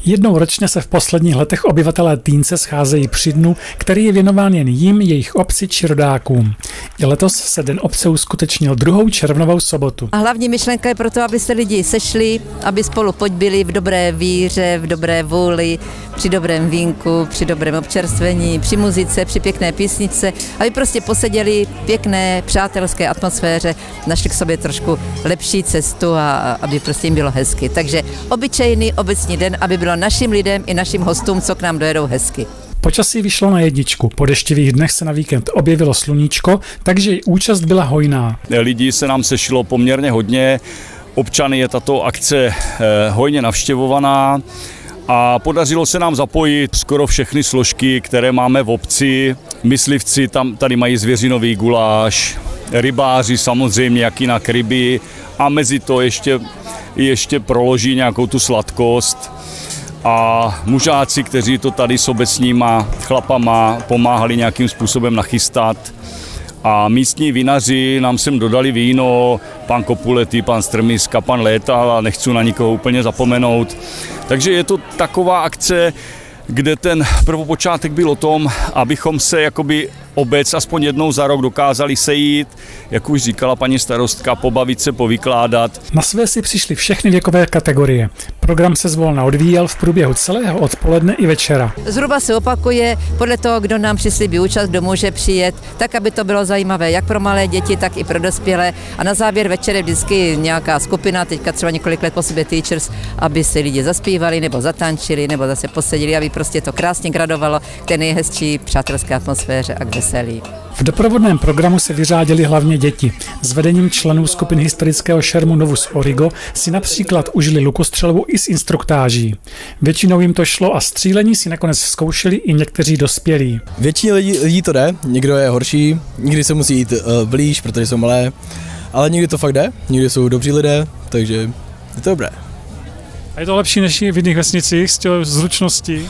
Jednou ročně se v posledních letech obyvatelé Týnce scházejí při dnu, který je věnován jen jim, jejich obci či rodákům. I letos se Den obce uskutečnil 2. červnovou sobotu. A hlavní myšlenka je proto, aby se lidi sešli, aby spolu podbyli v dobré víře, v dobré vůli, při dobrém vínku, při dobrém občerstvení, při muzice, při pěkné písničce, aby prostě poseděli v pěkné přátelské atmosféře, našli k sobě trošku lepší cestu a aby prostě jim bylo hezky. Takže obyčejný obecní den, aby bylo našim lidem i našim hostům, co k nám dojedou, hezky. Počasí vyšlo na jedničku. Po deštivých dnech se na víkend objevilo sluníčko, takže i účast byla hojná. Lidí se nám sešlo poměrně hodně. Občany je tato akce hojně navštěvovaná a podařilo se nám zapojit skoro všechny složky, které máme v obci. Myslivci tady mají zvěřinový guláš, rybáři samozřejmě, jak jinak ryby, a mezi to ještě proloží nějakou tu sladkost. A mužáci, kteří to tady s obecníma chlapama pomáhali nějakým způsobem nachystat. A místní vinaři nám sem dodali víno, pan Kopulety, pan Strmiska, pan Létal, a nechci na nikoho úplně zapomenout. Takže je to taková akce, kde ten prvopočátek byl o tom, abychom se jakoby obec aspoň jednou za rok dokázali sejít, jak už říkala paní starostka, pobavit se, povykládat. Na své si přišly všechny věkové kategorie. Program se zvolna odvíjel v průběhu celého odpoledne i večera. Zhruba se opakuje podle toho, kdo nám přislíbí účast, kdo může přijet, tak, aby to bylo zajímavé jak pro malé děti, tak i pro dospělé. A na závěr večer je vždycky nějaká skupina, teďka třeba několik let po sobě Teachers, aby si lidi zaspívali nebo zatančili nebo zase posedili, aby prostě to krásně gradovalo k té nejhezčí přátelské atmosféře a k veselí. V doprovodném programu se vyřádily hlavně děti. S vedením členů skupin historického šermu Novus Origo si například užili lukostřelbu i s instruktáží. Většinou jim to šlo a střílení si nakonec zkoušeli i někteří dospělí. Většině lidí to jde, někdo je horší, někdy se musí jít blíž, protože jsou malé, ale někdy to fakt jde, někdy jsou dobří lidé, takže je to dobré. A je to lepší než v jiných vesnicích z těch zručností?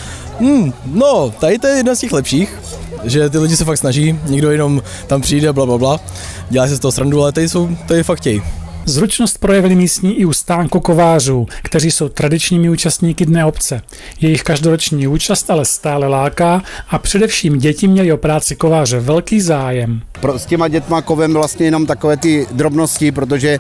No, tady to je jedna z těch lepších, že ty lidi se fakt snaží, někdo jenom tam přijde, blablabla, dělá se z toho srandu, ale tady fakt chtějí. Zručnost projevili místní i u stánku kovářů, kteří jsou tradičními účastníky Dne obce. Jejich každoroční účast ale stále láká a především děti měly o práci kováře velký zájem. S těma dětma kovem vlastně jenom takové ty drobnosti, protože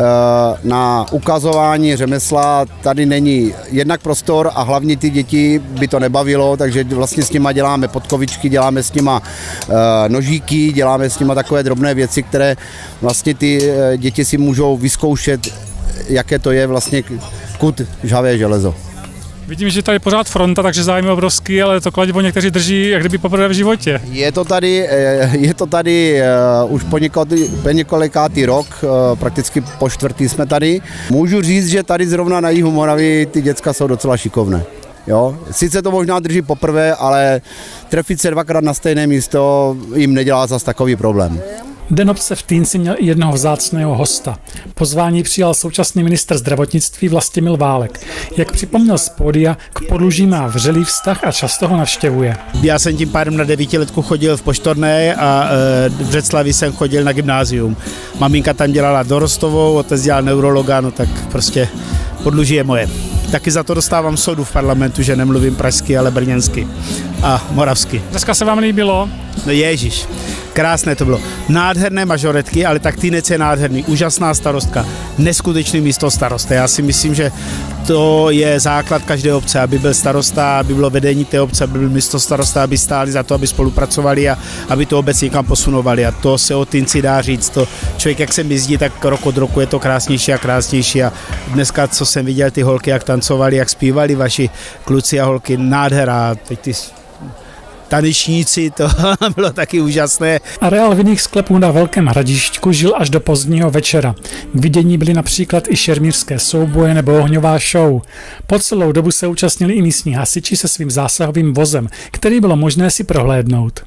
na ukazování řemesla tady není jednak prostor a hlavně ty děti by to nebavilo, takže vlastně s nima děláme podkovičky, děláme s nima nožíky, děláme s nima takové drobné věci, které vlastně ty děti si můžou vyzkoušet, jaké to je vlastně kut žhavé železo. Vidím, že tady je pořád fronta, takže zájem je obrovský, ale to kladivo někteří drží jak kdyby poprvé v životě. Je to tady už po několikátý rok, prakticky po čtvrtý jsme tady. Můžu říct, že tady zrovna na jihu Moravy ty děcka jsou docela šikovné. Jo? Sice to možná drží poprvé, ale trefit se dvakrát na stejné místo jim nedělá zas takový problém. Den obce v Týnci měl i jednoho vzácného hosta. Pozvání přijal současný ministr zdravotnictví Vlastimil Válek. Jak připomněl z pódia, k Podluží má vřelý vztah a často ho navštěvuje. Já jsem tím pádem na 9letku chodil v Poštorné a v Břeclavi jsem chodil na gymnázium. Maminka tam dělala dorostovou, otec dělal neurologa, no tak prostě Podluží je moje. Taky za to dostávám soudu v parlamentu, že nemluvím pražsky, ale brněnsky a moravsky. Dneska se vám líbilo? No ježiš, krásné to bylo. Nádherné mažoretky, ale tak Týnec je nádherný, úžasná starostka, neskutečný místo starosta. Já si myslím, že to je základ každé obce, aby byl starosta, aby bylo vedení té obce, aby byl místo starosta, aby stáli za to, aby spolupracovali a aby tu obec někam posunovali. A to se o Týnci dá říct. To člověk, jak sem jezdí, tak rok od roku je to krásnější a krásnější. A dneska, co jsem viděl, ty holky, jak tancovali, jak zpívali vaši kluci a holky, nádhera. Teď ty tanečníci, to bylo taky úžasné. Areál vinných sklepů na Velkém Hradišťku žil až do pozdního večera. K vidění byly například i šermířské souboje nebo ohňová show. Po celou dobu se účastnili i místní hasiči se svým zásahovým vozem, který bylo možné si prohlédnout.